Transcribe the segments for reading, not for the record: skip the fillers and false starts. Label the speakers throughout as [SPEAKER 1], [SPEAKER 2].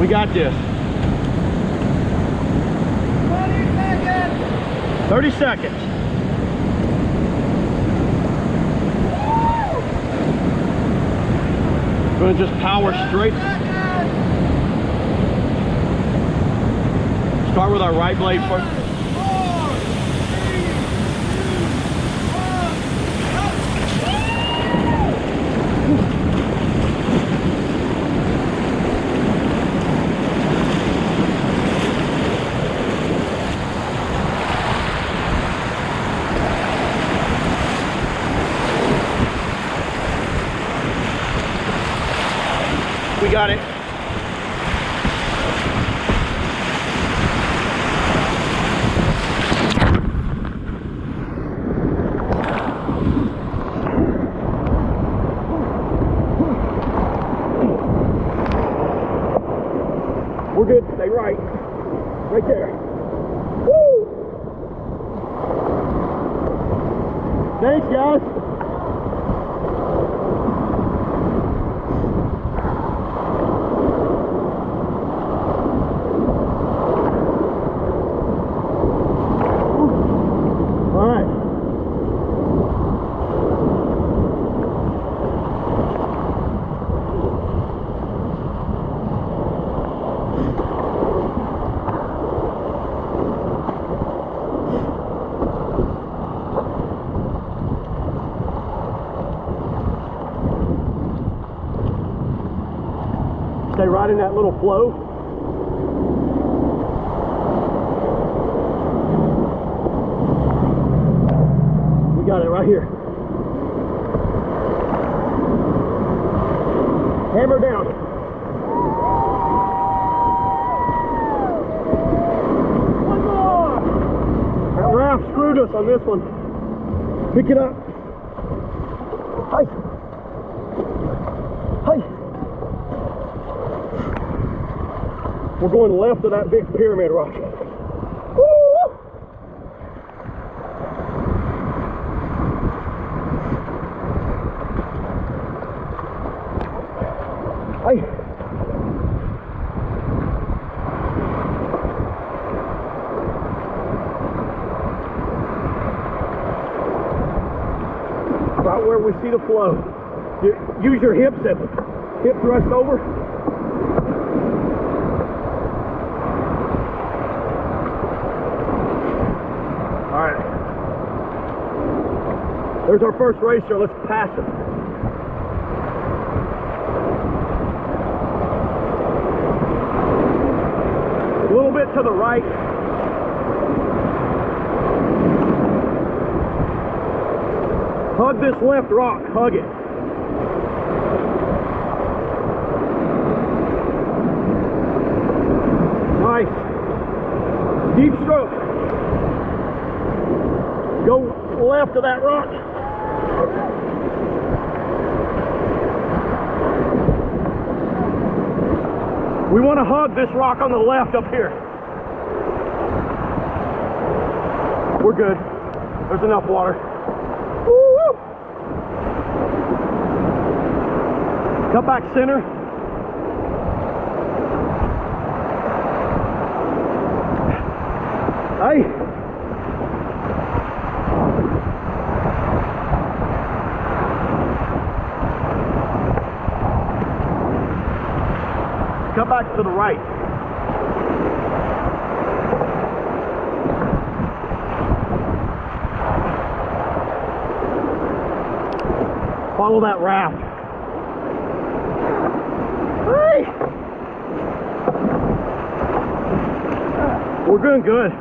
[SPEAKER 1] We got this.
[SPEAKER 2] 20 seconds.
[SPEAKER 1] 30 seconds. Gonna just power straight. Start with our right blade first.
[SPEAKER 2] 4, 3, 2, 1.
[SPEAKER 1] We got it. We're good. Stay right. Right there. Woo! Thanks, guys. All right. Stay right in that little flow. We got it right here. Hammer down. One more. That raft screwed us on this one. Pick it up. Hi. Hi. We're going left of that big pyramid rock. Woo! Hey. About where we see the flow. Use your hips at hip thrust over. There's our first racer. Let's pass him. A little bit to the right. Hug this left rock. Hug it. Nice. Deep stroke. Go left of that rock. We want to hug this rock on the left up here. We're good. There's enough water. Woo-woo. Cut back center. Hey. Come back to the right. Follow that raft. Hey! We're doing good.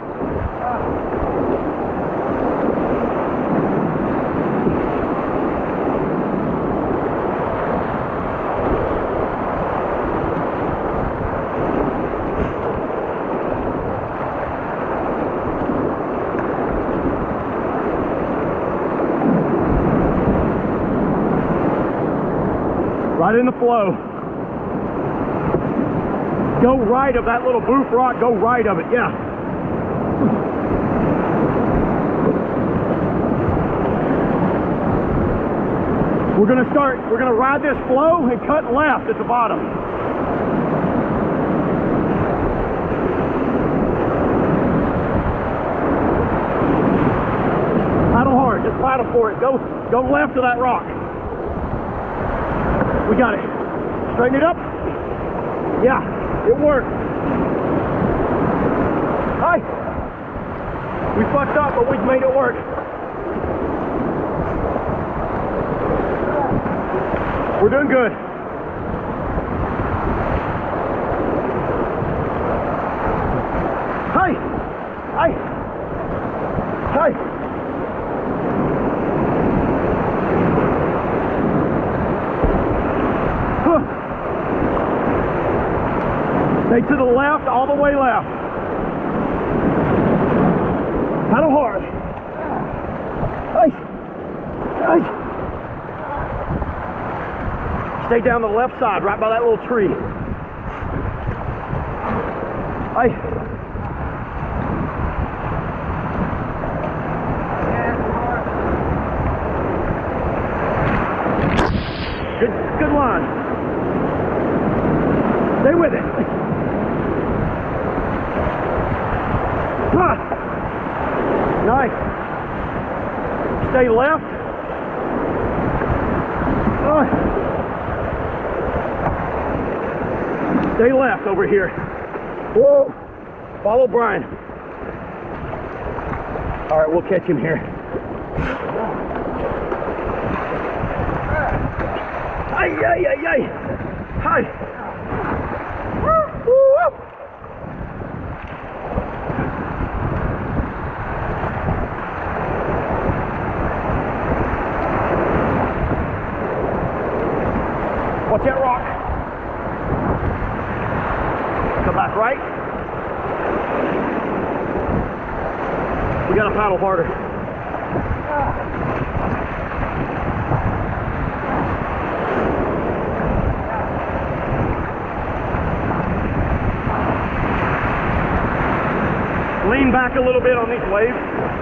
[SPEAKER 1] Right in the flow. Go right of that little boof rock. Go right of it. Yeah. We're going to ride this flow and cut left at the bottom. for it. Go left of that rock. We got it. Straighten it up. Yeah, it worked. Hi. We fucked up, but we made it work. We're doing good. Hi. Hi. Hi. Stay to the left, all the way left. Paddle hard. Hey. Hey. Stay down the left side, right by that little tree. Hey. Good line. Stay with it. Nice. Stay left. Stay left over here. Whoa. Follow Brian. All right, we'll catch him here. Ay, ay, ay, ay. Hi. Woo, woo, woo. Watch that rock. Come back right. We gotta paddle harder. Lean back a little bit on these waves.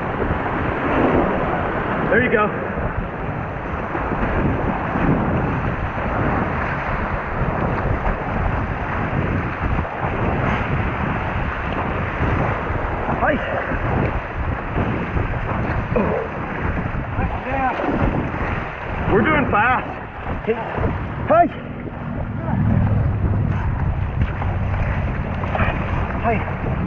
[SPEAKER 1] There you go. Hi. We're doing fast. Hi. Hi.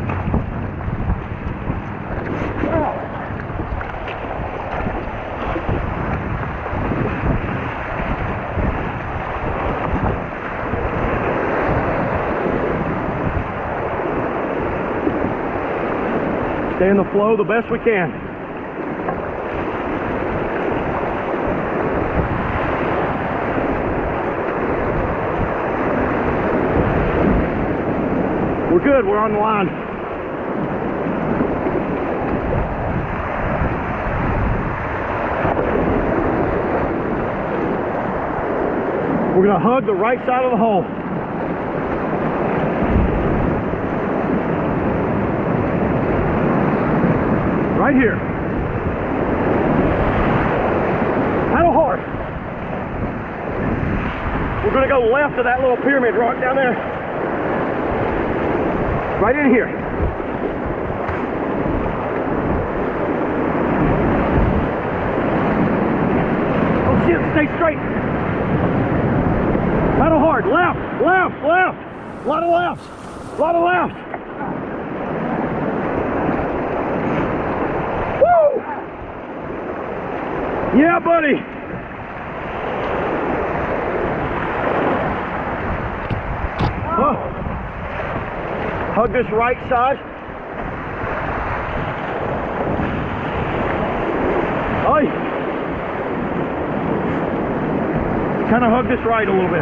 [SPEAKER 1] Stay in the flow the best we can. We're good, we're on the line. We're gonna hug the right side of the hole. Right here. Paddle hard. We're gonna go left of that little pyramid rock down there. Right in here. Oh shit, stay straight. Paddle hard. Left, left, left. A lot of lefts. A lot of lefts. Yeah, buddy. Hug this right side. Oi. Kind of hug this right a little bit.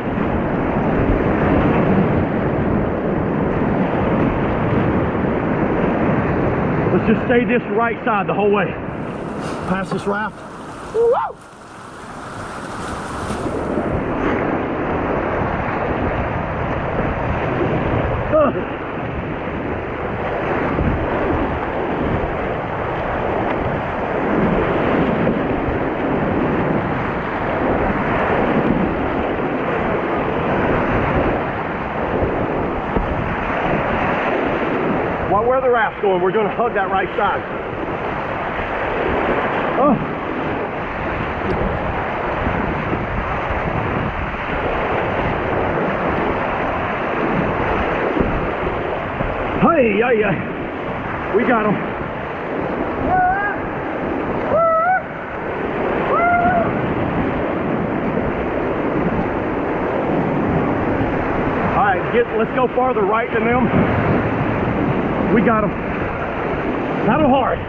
[SPEAKER 1] Let's just stay this right side the whole way. Past this raft. Woo! Where the raft's going, we're going to hug that right side. Hey, yeah, yeah. We got him. All right, let's go farther right than them. We got him. Paddle hard.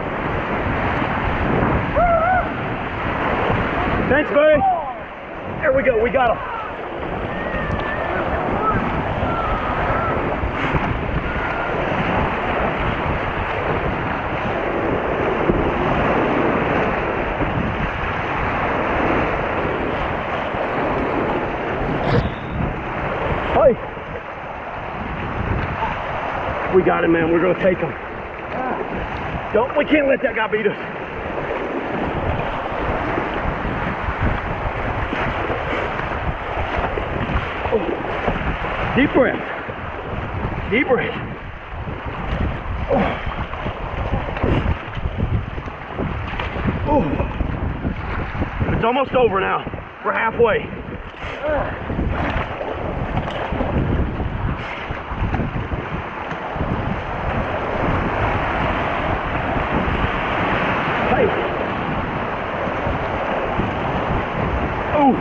[SPEAKER 1] Thanks, buddy. There we go. We got him. Hey. We got him, man. We're going to take him. We can't let that guy beat us. Oh. Deep breath. Deep breath. Oh. Oh. It's almost over now. We're halfway. Oh!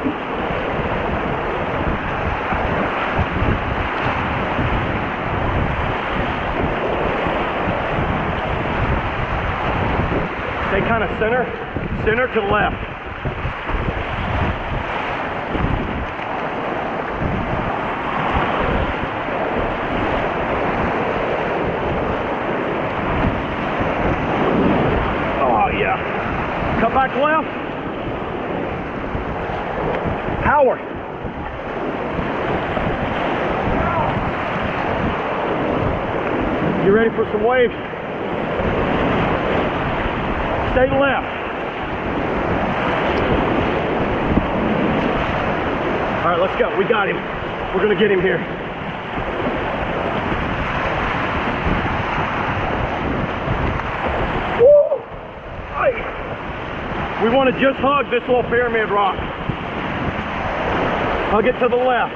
[SPEAKER 1] Stay kind of center to the left. Oh yeah. Cut back left. Power. You ready for some waves? Stay left. All right, let's go. We got him. We're gonna get him here. Woo! Hey. We want to just hug this little pyramid rock. Hug it to the left.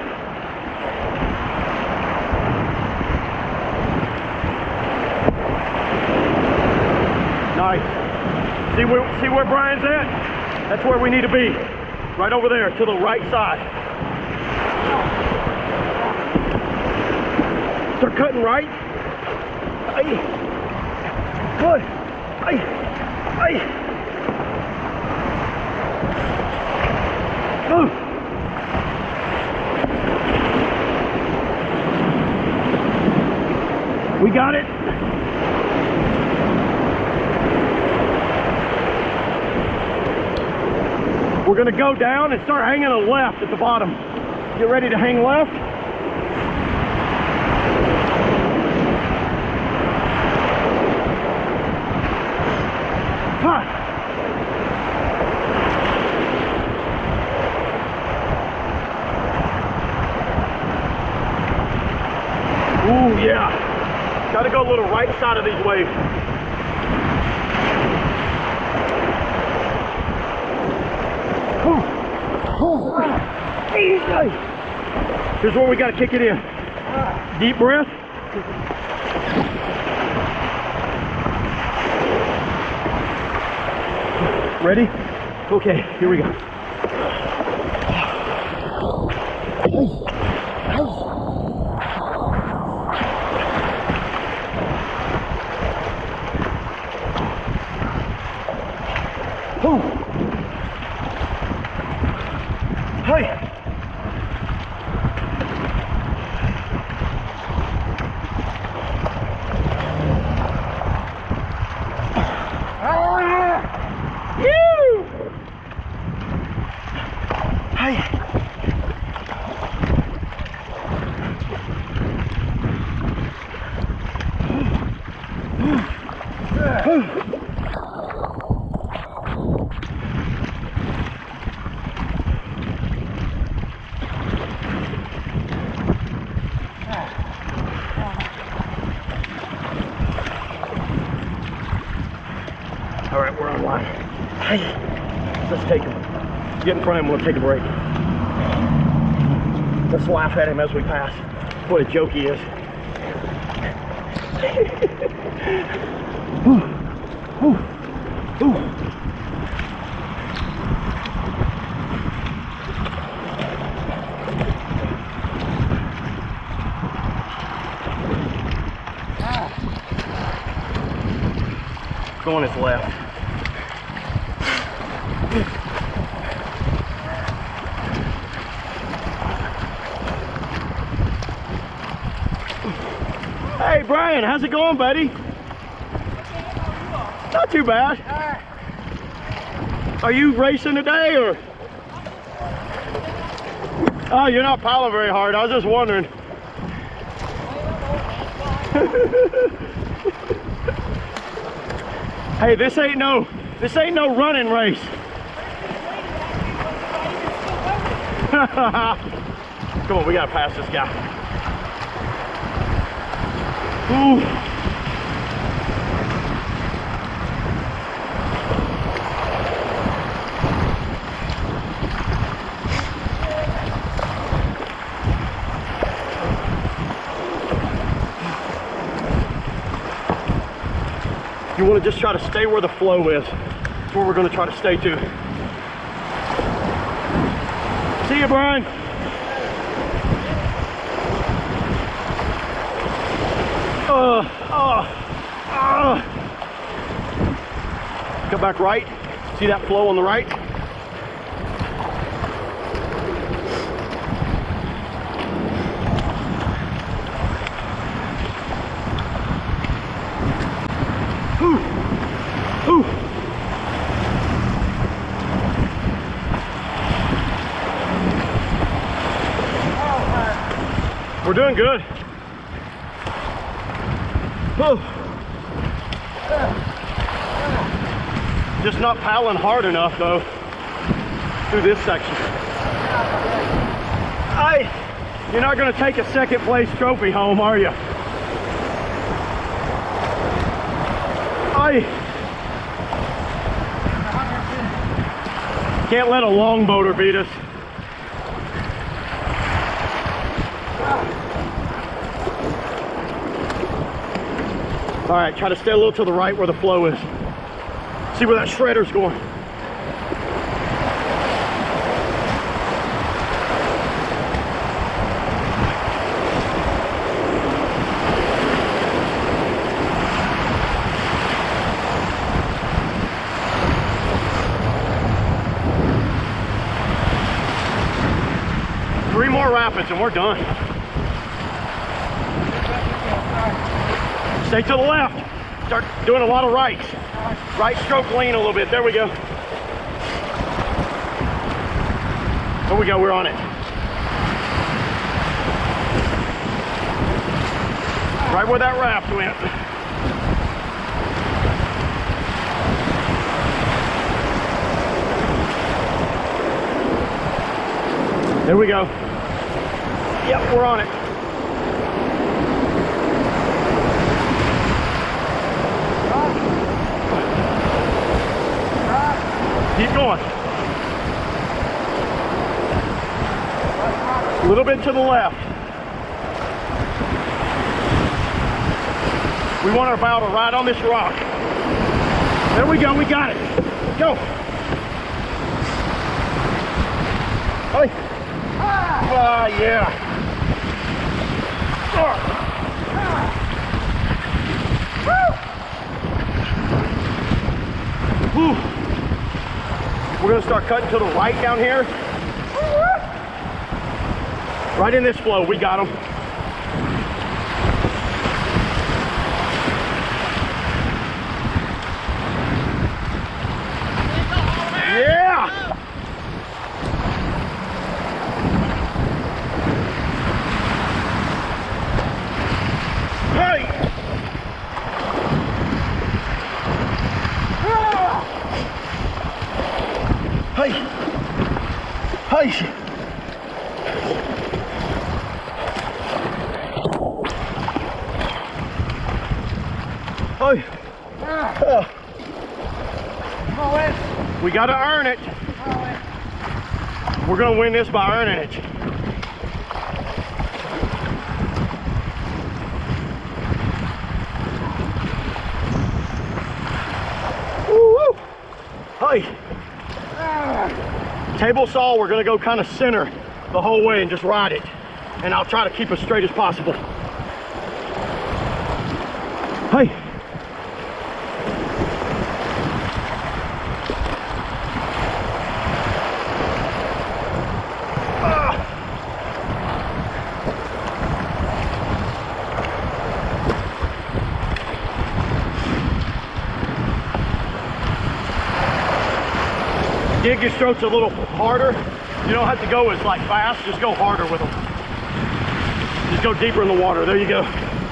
[SPEAKER 1] Nice. See where Brian's at? That's where we need to be. Right over there, to the right side. They're cutting right. Hey. Good. Hey. Hey. Move. We got it. We're gonna go down and start hanging a left at the bottom. Get ready to hang left. Huh. Ooh, yeah. Gotta go a little right side of these waves. Here's where we gotta kick it in. Deep breath. Ready? Okay, here we go. Hey. All right, we're on line. Hey, let's take him. Get in front of him, we'll take a break. Let's laugh at him as we pass. What a joke he is. Going its left. Hey Brian, how's it going, buddy? Not too bad. Are you racing today or? Oh, you're not piling very hard. I was just wondering. Hey, this ain't no running race. Come on, we gotta pass this guy. Ooh. You want to just try to stay where the flow is. That's where we're going to try to stay to. See you, Brian. Come back right. See that flow on the right? We're doing good. Oh. Just not paddling hard enough though through this section. You're not going to take a second place trophy home, are you? Can't let a longboater beat us. All right, try to stay a little to the right where the flow is. See where that shredder's going. Three more rapids and we're done. Stay to the left. Start doing a lot of rights. Right stroke lean a little bit. There we go. There we go. We're on it. Right where that raft went. There we go. Yep, we're on it. Keep going. A little bit to the left. We want our bow to ride on this rock. There we go, we got it. Go. Hey. Yeah. Whew. We're going to start cutting to the right down here. Right in this flow, we got them. Yeah! Hey! Hey! Hey! Hey! We got to earn it. We're going to win this by earning it. Table saw, we're gonna go kind of center the whole way and just ride it. And I'll try to keep as straight as possible. Hey. Dig your strokes a little harder. You don't have to go as like fast, just go harder with them. Just go deeper in the water, there you go.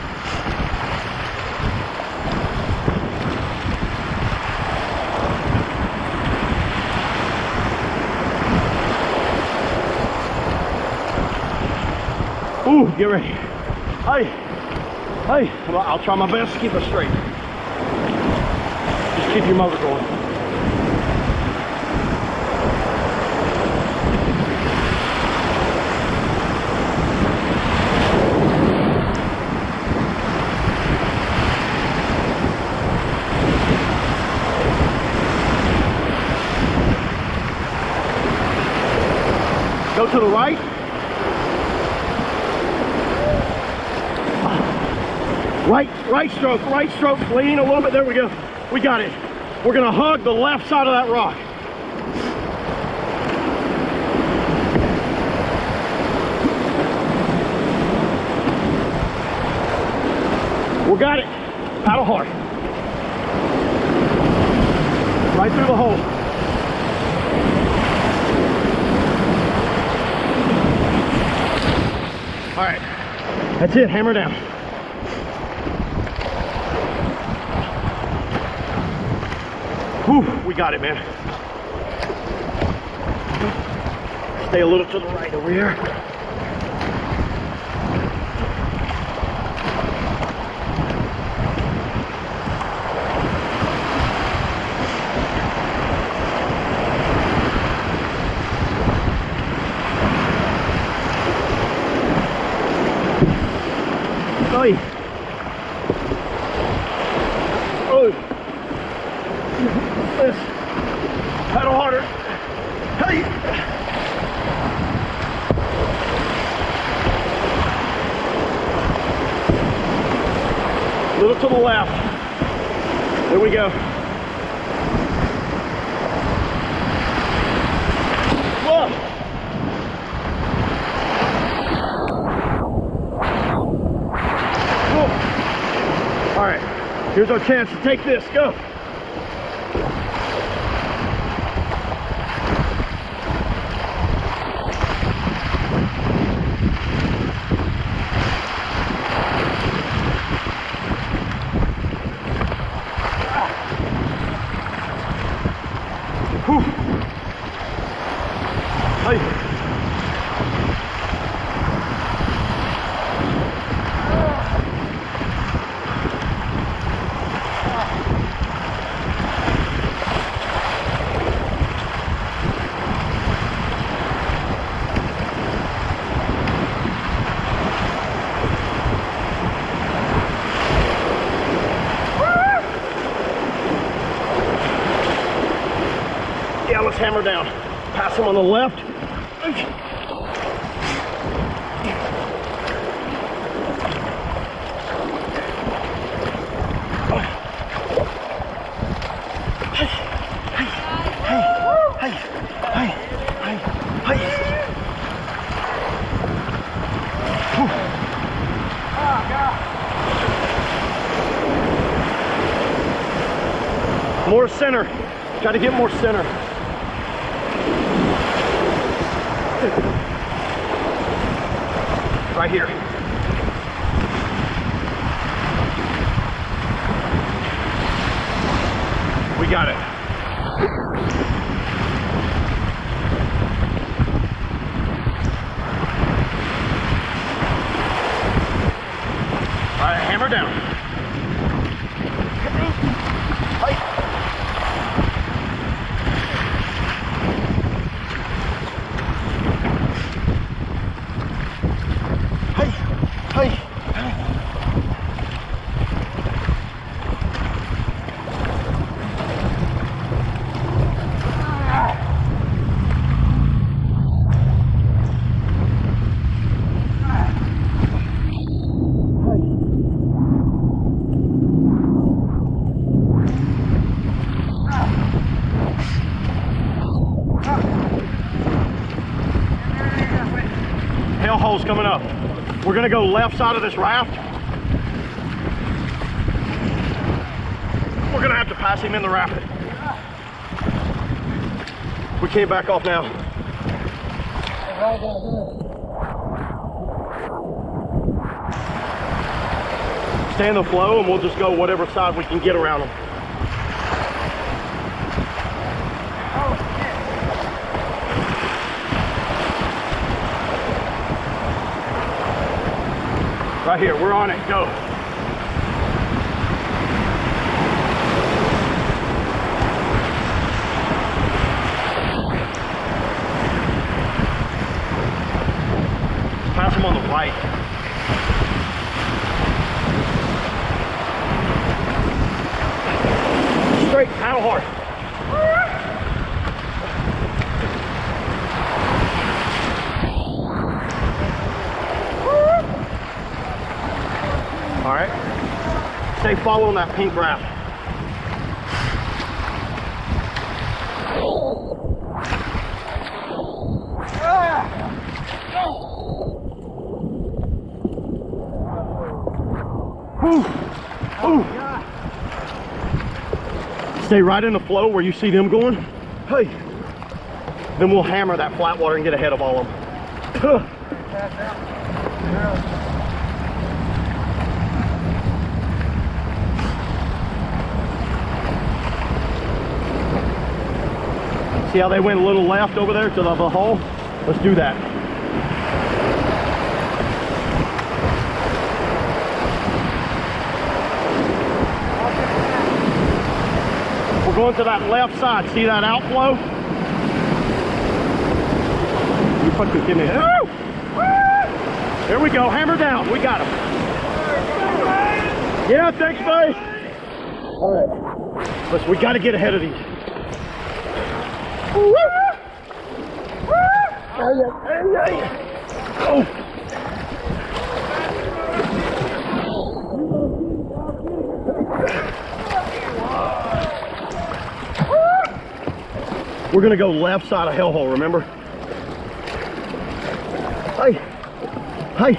[SPEAKER 1] Ooh, get ready. Hey, hey, well, I'll try my best to keep it straight. Just keep your motor going. Go to the right. Right stroke, lean a little bit, there we go. We got it. We're gonna hug the left side of that rock. We got it. Paddle hard. Right through the hole. All right, that's it, hammer down. Whew, we got it, man. Stay a little to the right over here. Hey. Oh. This. Paddle harder. Hey. A little to the left. There we go. Whoa. All right, here's our chance to take this. Go. Whew. Hey. Yeah, let's hammer down. Pass him on the left. More center. Try to get more center. Right here. We got it. All right, hammer down. what's coming up. We're gonna go left side of this raft. We're gonna have to pass him in the rapid. We can't back off now. Stay in the flow and we'll just go whatever side we can get around them. Right here, we're on it, go. Pass them on the right. Straight, paddle hard. All right, stay following that pink raft. Ooh. Stay right in the flow where you see them going. Hey, then we'll hammer that flat water and get ahead of all of them. See how they went a little left over there to the hole? Let's do that. We're going to that left side. See that outflow? You fucking kidding me? There we go. Hammer down. We got him. Yeah, thanks, buddy. All right. Listen, we got to get ahead of these. Oh. We're gonna go left side of hellhole, remember? Hey, hey.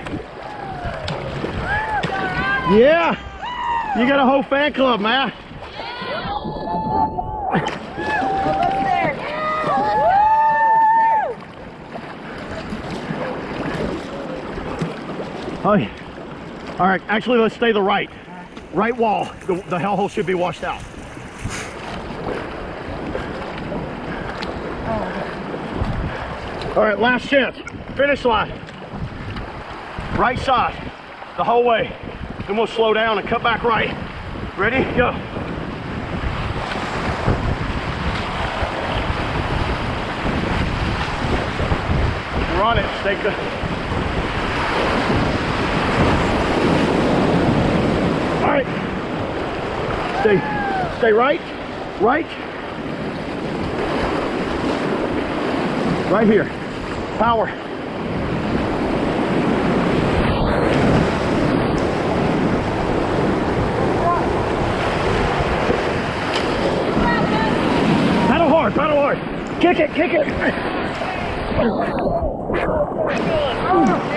[SPEAKER 1] Yeah, you got a whole fan club, man. Hey, all right, actually let's stay the right wall. The hellhole should be washed out. All right, last chance, finish line. Right side, the whole way. Then we'll slow down and cut back right. Ready, go. We're on it, stay good. All right, stay right. Right here, power. Paddle hard. Kick it.